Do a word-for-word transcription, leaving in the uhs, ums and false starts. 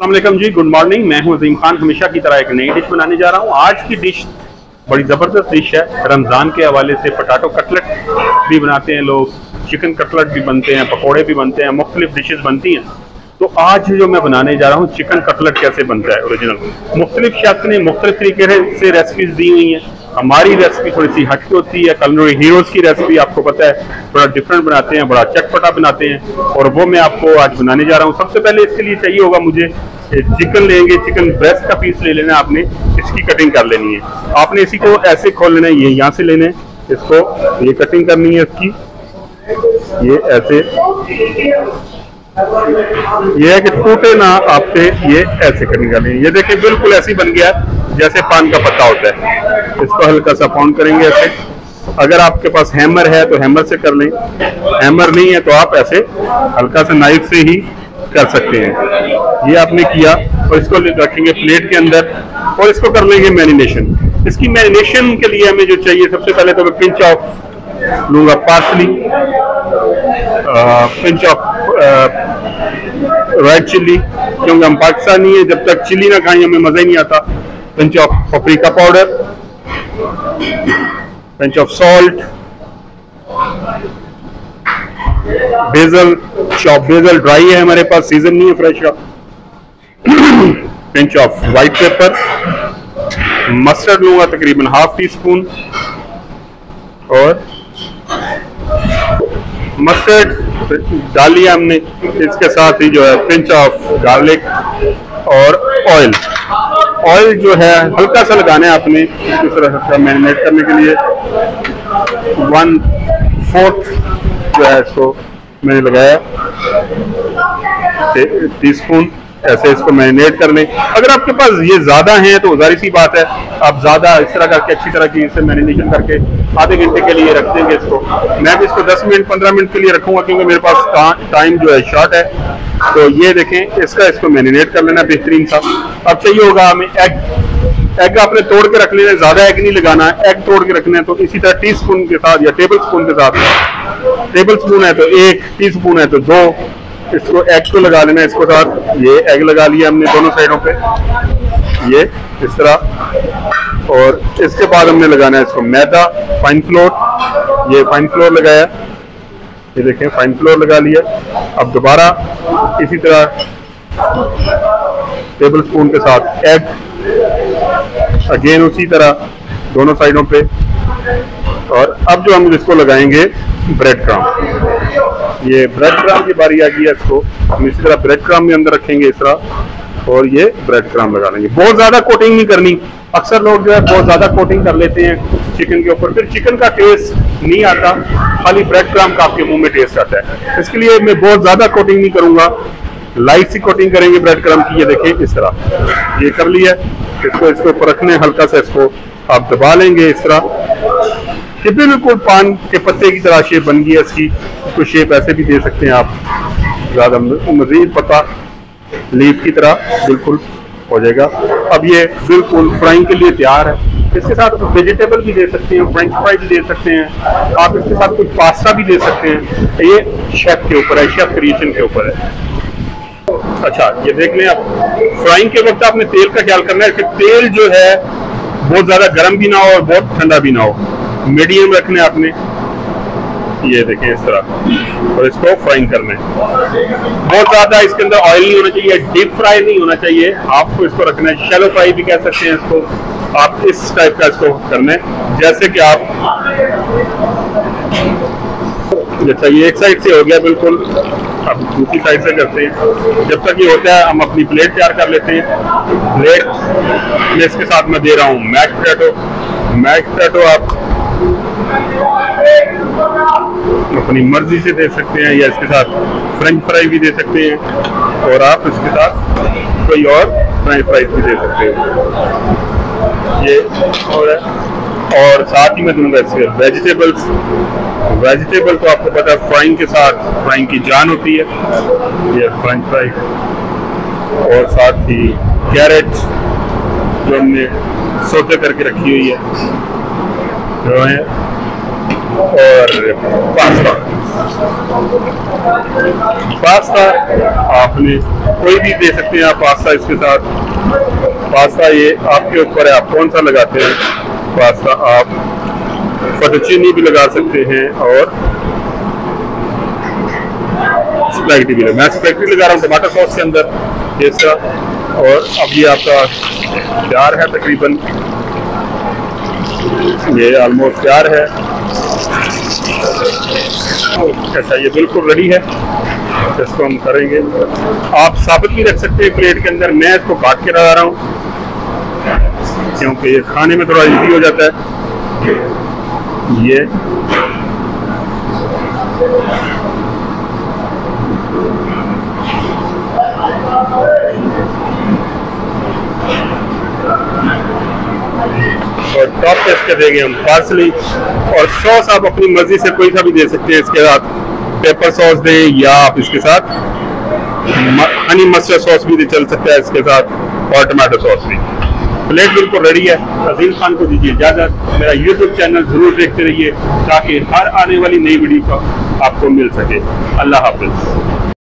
अस्सलाम वालेकुम जी, good morning. मैं हूं अजीम खान। हमेशा की तरह एक नई डिश बनाने जा रहा हूं। आज की डिश बड़ी ज़बरदस्त डिश है। रमज़ान के हवाले से पोटैटो कटलेट भी बनाते हैं लोग, चिकन कटलेट भी बनते हैं, पकोड़े भी बनते हैं, मुख्तलिफ डिशेस बनती हैं। तो आज जो मैं बनाने जा रहा हूँ, चिकन कटलेट कैसे बनता है ओरिजिनल। मुख्तलिफ शेफ्स ने मुख्तलिफ तरीके से रेसिपीज दी हुई हैं। हमारी रेसिपी थोड़ी सी हटके होती है। कुलिनरी हीरोज की रेसिपी आपको पता है थोड़ा डिफरेंट बनाते हैं, बड़ा चटपटा बनाते हैं, और वो मैं आपको आज बनाने जा रहा हूँ। सबसे पहले इसके लिए चाहिए होगा मुझे चिकन लेंगे। चिकन ब्रेस्ट का पीस ले लेना, आपने इसकी कटिंग कर लेनी है। आपने इसी को ऐसे खोल लेना है, ये यहाँ से लेने, इसको ये कटिंग करनी है इसकी, ये ऐसे, ये है कि टूटे ना आपसे, ये ऐसे कटिंग करनी है। ये देखिए बिल्कुल ऐसी बन गया जैसे पान का पत्ता होता है। इसको हल्का सा पाउंड करेंगे ऐसे। अगर आपके पास हैमर है तो हैमर से कर लें, हैमर नहीं है तो आप ऐसे हल्का सा नाइफ से ही कर सकते हैं। ये आपने किया और इसको रखेंगे प्लेट के अंदर और इसको कर लेंगे मैरिनेशन। इसकी मैरिनेशन के लिए हमें जो चाहिए, सबसे पहले तो मैं पिंच ऑफ लूंगा parsley, pinch of red chilli, क्योंकि हम पाकिस्तानी है, जब तक चिल्ली ना खाएं हमें मजा ही नहीं आता। Pinch of paprika powder, pinch of salt, basil, chop basil dry है हमारे पास, सीजन नहीं है, फ्रेश का। Pinch of white pepper, mustard लूंगा तकरीबन हाफ टी स्पून, और मस्टर्ड डाल लिया हमने। इसके साथ ही जो है पिंच ऑफ गार्लिक और ऑयल। ऑयल जो है हल्का सा लगाना है आपने इसको थोड़ा मैरिनेट करने के लिए। वन फोर्थ जो है इसको मैंने लगाया टी स्पून, ऐसे इसको मैरिनेट कर लें। अगर आपके पास ये ज्यादा है तो जाहिर सी बात है आप ज्यादा इस तरह करके अच्छी तरह की इसे मैरिनेशन करके आधे घंटे के लिए रख देंगे इसको। मैं भी इसको दस मिनट पंद्रह मिनट के लिए रखूंगा क्योंकि मेरे पास टाइम जो है शॉर्ट है। तो ये देखें, इसका इसको मैरिनेट कर लेना बेहतरीन सा। अब चाहिए होगा हमें एग। एग आपने तोड़ के रख लेना, ज्यादा एग नहीं लगाना है, एग तोड़ के रखना है। तो इसी तरह टी स्पून के साथ या टेबल स्पून के साथ, टेबल स्पून है तो एक, टी स्पून है तो दो, इसको एग को लगा लेना। इसको साथ ये एग लगा लिया हमने दोनों साइडों पे, ये इस तरह। और इसके बाद हमने लगाना है इसको मैदा, फाइन फ्लोर, ये फाइन फ्लोर लगाया, ये देखें फाइन फ्लोर लगा लिया। अब दोबारा इसी तरह टेबल स्पून के साथ एग, अगेन उसी तरह दोनों साइडों पे। और अब जो हम इसको लगाएंगे ब्रेड क्रम्ब, ये ब्रेड क्रम्ब की बारी आ गई है। इसको हम इसी तरह ब्रेड क्रम्ब में अंदर रखेंगे इस तरह, और ये ब्रेड क्रम्ब लगा लेंगे। बहुत ज्यादा कोटिंग नहीं करनी। अक्सर लोग जो है बहुत ज्यादा कोटिंग कर लेते हैं चिकन के ऊपर, फिर चिकन का टेस्ट नहीं आता, खाली ब्रेड क्रम्ब का आपके मुंह में टेस्ट आता है। इसके लिए मैं बहुत ज्यादा कोटिंग नहीं करूंगा, लाइट सी कोटिंग करेंगे ब्रेड क्रम्ब की। ये देखिए इस तरह ये कर लिया। इसको इसके ऊपर रखने, हल्का सा इसको आप दबा लेंगे इस तरह कि बिल्कुल पान के पत्ते की तरह शेप बन गई है इसकी। इसको शेप ऐसे भी दे सकते हैं आप, ज्यादा मजीद पता लीफ की तरह बिल्कुल हो जाएगा। अब ये बिल्कुल फ्राइंग के लिए तैयार है। इसके साथ वेजिटेबल भी दे सकते हैं, फ्रेंच फ्राई भी दे सकते हैं, आप इसके साथ कुछ पास्ता भी दे सकते हैं। ये शेफ के ऊपर है, शेफ क्रिएशन के ऊपर है। अच्छा ये देख लें आप, फ्राइंग के वक्त आपने तेल का ख्याल करना है कि तेल जो है बहुत ज्यादा गर्म भी ना हो और बहुत ठंडा भी ना हो, मीडियम रखने आपने। ये देखें इस तरह, और इसको फ्राइंग करना है। बहुत ज्यादा इसके अंदर ऑयल नहीं होना चाहिए, डीप फ्राई नहीं होना चाहिए, आपको इसको रखना है। शैलो फ्राई भी कह सकते हैं इसको आप, इस टाइप का इसको करना है। जैसे कि आप, जैसा ये एक साइड से हो गया बिल्कुल, अब दूसरी साइड से करते हैं। जब तक ये होता है हम अपनी प्लेट तैयार कर लेते हैं। प्लेट में इसके साथ मैं दे रहा हूँ मैश पोटैटो। मैश पोटैटो आप अपनी मर्जी से दे सकते हैं, या इसके साथ फ्रेंच फ्राई भी दे सकते हैं, और आप इसके साथ कोई और फ्रेंच फ्राइज भी दे सकते हैं। ये और, और साथ ही मैं दूंगा इसके वेजिटेबल्स। वेजिटेबल तो आपको पता है फ्राइंग के साथ फ्राइंग की जान होती है, ये फ्रेंच फ्राई, और साथ ही कैरेट जो हमने सोते करके रखी हुई है, जो है और पास्ता। पास्ता आपने कोई भी दे सकते हैं आप पास्ता इसके साथ। पास्ता ये आपके ऊपर है, आप कौन सा लगाते हैं। पास्ता आप फेटोचीनी भी लगा सकते हैं और स्पैगेटी भी लगा। मैं स्पैगेटी लगा रहा हूँ टमाटर सॉस के अंदर इस तरह। और अब ये आपका तैयार है, तकरीबन ये ऑलमोस्ट तैयार है। अच्छा, ये बिल्कुल रेडी है। इसको हम करेंगे, आप साबित भी रख सकते हैं प्लेट के अंदर। मैं इसको काट के लगा रहा हूँ क्योंकि ये खाने में थोड़ा इजी हो जाता है। ये और टॉप पे इसके देंगे हम पार्सली। और सॉस आप अपनी मर्जी से कोई सा भी दे सकते हैं इसके साथ। पेपर सॉस दें या आप इसके साथ हनी मस्टर्ड सॉस भी चल सकता है इसके साथ, और टमाटो सॉस भी। प्लेट बिल्कुल रेडी है। अजीम खान को दीजिए इजाजत। मेरा यूट्यूब चैनल जरूर देखते रहिए ताकि हर आने वाली नई वीडियो का आपको मिल सके। अल्लाह हाफिज।